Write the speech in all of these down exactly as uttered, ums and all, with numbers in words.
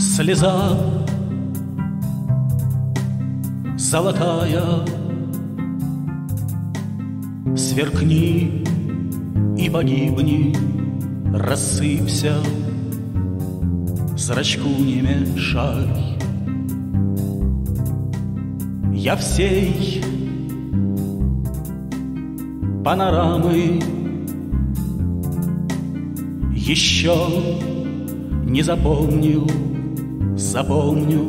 Слеза золотая, сверкни и погибни, рассыпься, зрачку не мешай. Я всей панорамы еще не запомнил, запомню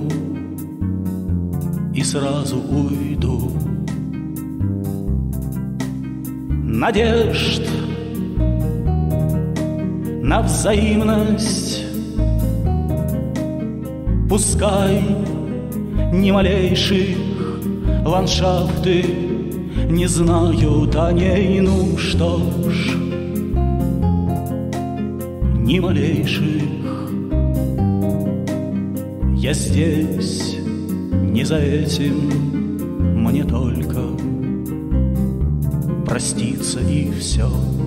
и сразу уйду. Надежд на взаимность пускай ни малейших ландшафты не знают о ней. Ну что ж, ни малейших. Я здесь не за этим, мне только проститься и все.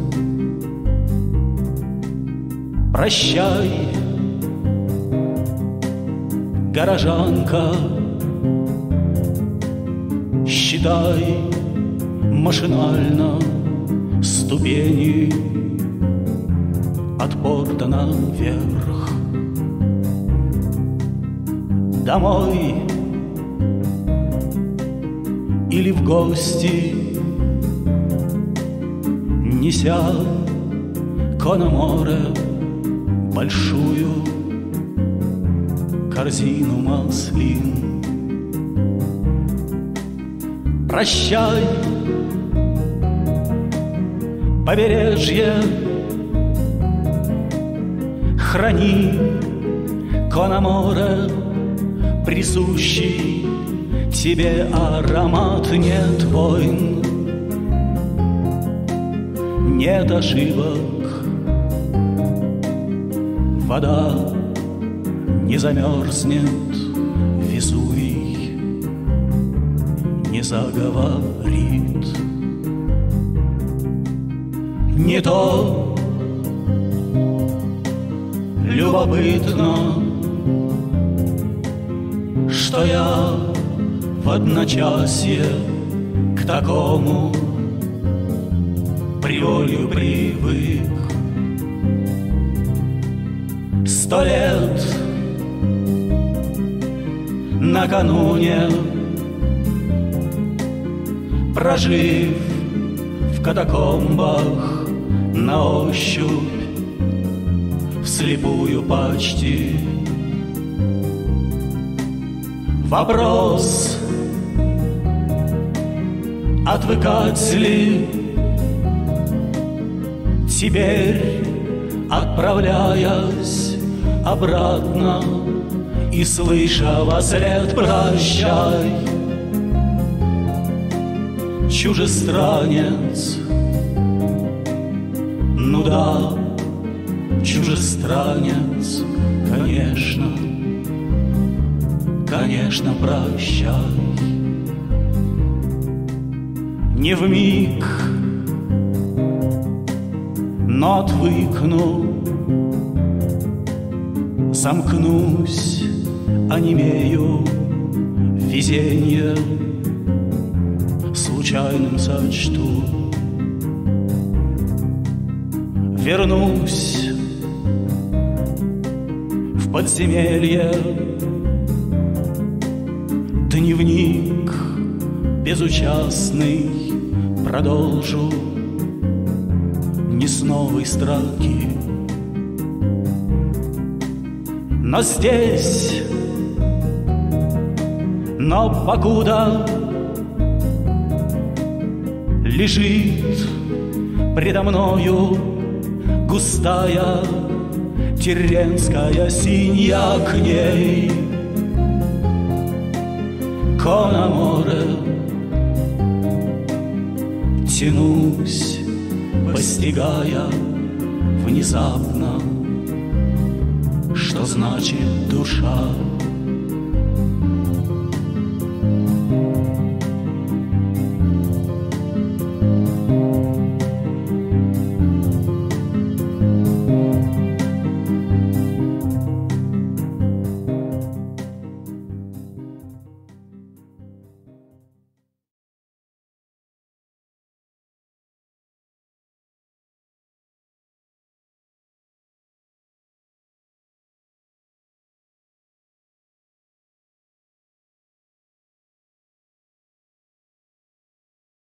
Прощай, горожанка, считай машинально ступени от порта наверх. Домой или в гости, неся Кономоре большую корзину маслин. Прощай, побережье, храни Кономоре присущий тебе аромат. Нет войн, нет ошибок, вода не замерзнет, Везувий не заговорит. Не то любопытно, что я в одночасье к такому приволью привык. Сто лет накануне, прожив в катакомбах на ощупь, вслепую почти. Вопрос, отвыкать ли теперь, отправляясь обратно и слыша вослед прощай, чужестранец. Ну да, чужестранец, конечно, конечно, прощай. Не вмиг, но отвыкну, замкнусь, онемею, везенье случайным сочту. Вернусь в подземелье, дневник безучастный продолжу не с новой строки. Но здесь, но покуда лежит предо мною густая Тирренская синья, к ней Кономоре тянусь, постигая внезапно, что значит душа.